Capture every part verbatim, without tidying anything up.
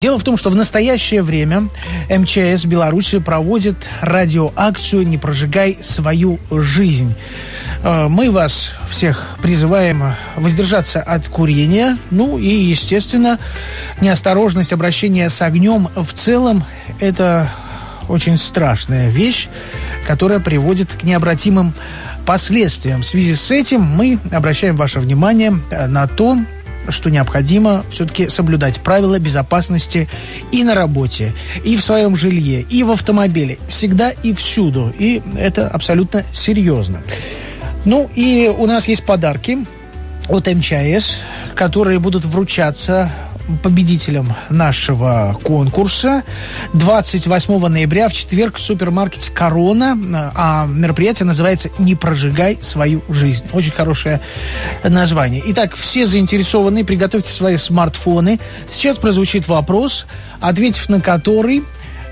Дело в том, что в настоящее время эм че эс Беларуси проводит радиоакцию «Не прожигай свою жизнь». Мы вас всех призываем воздержаться от курения, ну и, естественно, неосторожность обращения с огнем в целом – это очень страшная вещь, которая приводит к необратимым последствиям. В связи с этим мы обращаем ваше внимание на то, что необходимо все-таки соблюдать правила безопасности и на работе, и в своем жилье, и в автомобиле. Всегда и всюду. И это абсолютно серьезно. Ну и у нас есть подарки от эм че эс, которые будут вручаться победителям нашего конкурса двадцать восьмого ноября в четверг в супермаркете «Корона». А мероприятие называется «Не прожигай свою жизнь». Очень хорошее название. Итак, все заинтересованные, приготовьте свои смартфоны. Сейчас прозвучит вопрос, ответив на который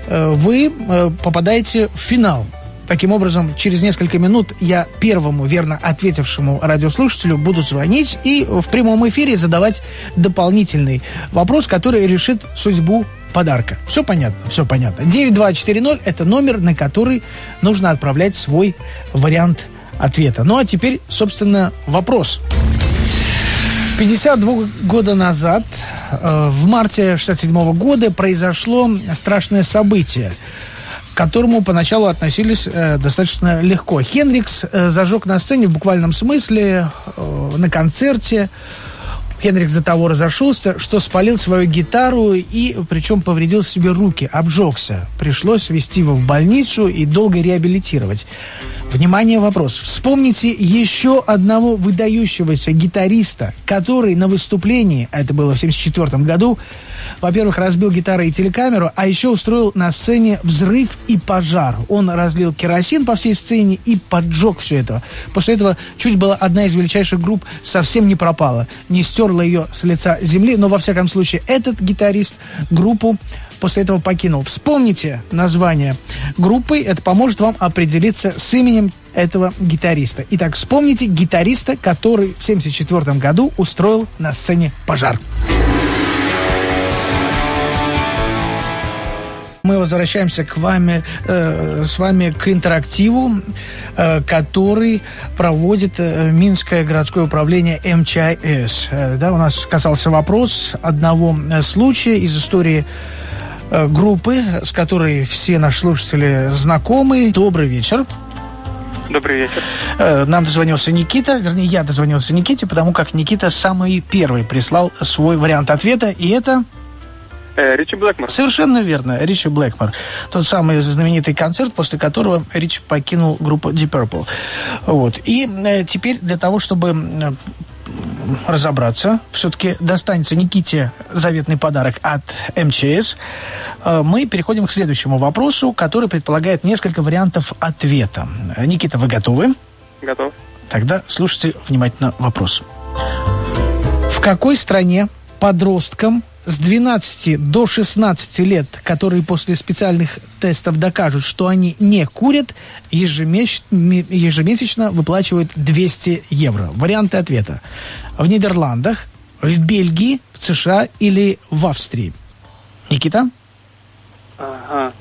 вы попадаете в финал. Таким образом, через несколько минут я первому верно ответившему радиослушателю буду звонить и в прямом эфире задавать дополнительный вопрос, который решит судьбу подарка. Все понятно? Все понятно. девять два четыре ноль – это номер, на который нужно отправлять свой вариант ответа. Ну а теперь, собственно, вопрос. пятьдесят два года назад, в марте шестьдесят седьмого года, произошло страшное событие, к которому поначалу относились э, достаточно легко. Хендрикс э, зажег на сцене в буквальном смысле э, на концерте. Хендрикс до того разошелся, что спалил свою гитару и причем повредил себе руки, обжегся. Пришлось везти его в больницу и долго реабилитировать. Внимание, вопрос. Вспомните еще одного выдающегося гитариста, который на выступлении, а это было в семьдесят четвёртом году, во-первых, разбил гитару и телекамеру, а еще устроил на сцене взрыв и пожар. Он разлил керосин по всей сцене и поджег все это. После этого чуть было одна из величайших групп совсем не пропала, не стерла ее с лица земли, но во всяком случае этот гитарист группу после этого покинул. Вспомните название группы, это поможет вам определиться с именем этого гитариста. Итак, вспомните гитариста, который в семьдесят четвёртом году устроил на сцене пожар. Мы возвращаемся к вами, э, с вами к интерактиву, э, который проводит э, Минское городское управление эм че эс. Э, да, у нас касался вопрос одного э, случая из истории э, группы, с которой все наши слушатели знакомы. Добрый вечер. Добрый вечер. Э, нам дозвонился Никита, вернее, я дозвонился Никите, потому как Никита самый первый прислал свой вариант ответа, и это... Ричи Блэкмор. Совершенно верно, Ричи Блэкмор. Тот самый знаменитый концерт, после которого Ричи покинул группу Deep Purple. Вот. И э, теперь для того, чтобы э, разобраться, все-таки достанется Никите заветный подарок от эм че эс, э, мы переходим к следующему вопросу, который предполагает несколько вариантов ответа. Никита, вы готовы? Готов. Тогда слушайте внимательно вопрос. В какой стране подросткам с двенадцати до шестнадцати лет, которые после специальных тестов докажут, что они не курят, ежемесяч... ежемесячно выплачивают двести евро? Варианты ответа. В Нидерландах, в Бельгии, в США или в Австрии? Никита? Ага.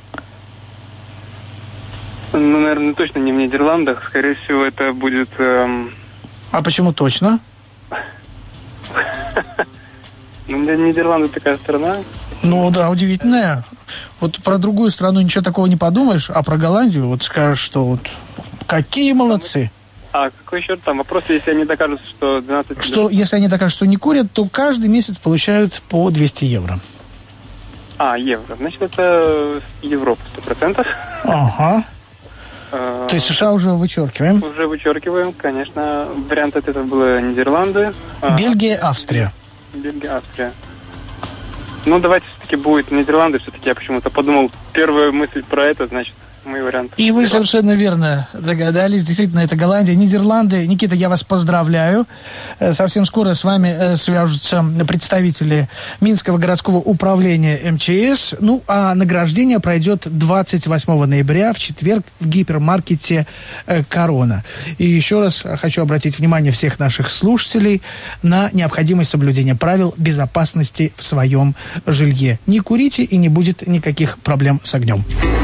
Ну, наверное, точно не в Нидерландах. Скорее всего, это будет... Эм... А почему точно? Ну, Нидерланды такая страна. Ну, да, удивительная. Вот про другую страну ничего такого не подумаешь, а про Голландию вот скажешь, что вот какие молодцы. А какой еще там вопрос, если они докажут, что двенадцать... Что, если они докажут, что не курят, то каждый месяц получают по двести евро. А, евро. Значит, это Европа, сто процентов. Ага. То есть США уже вычеркиваем? Уже вычеркиваем, конечно. Вариант ответа было Нидерланды. Бельгия, Австрия. Бельгия, Австрия. Ну, давайте все-таки будет Нидерланды. Все-таки я почему-то подумал, первая мысль про это, значит, мой вариант. И вы совершенно верно догадались. Действительно, это Голландия, Нидерланды. Никита, я вас поздравляю. Совсем скоро с вами свяжутся представители Минского городского управления эм че эс. Ну, а награждение пройдет двадцать восьмого ноября, в четверг, в гипермаркете «Корона». И еще раз хочу обратить внимание всех наших слушателей на необходимость соблюдения правил безопасности в своем жилье. Не курите, и не будет никаких проблем с огнем.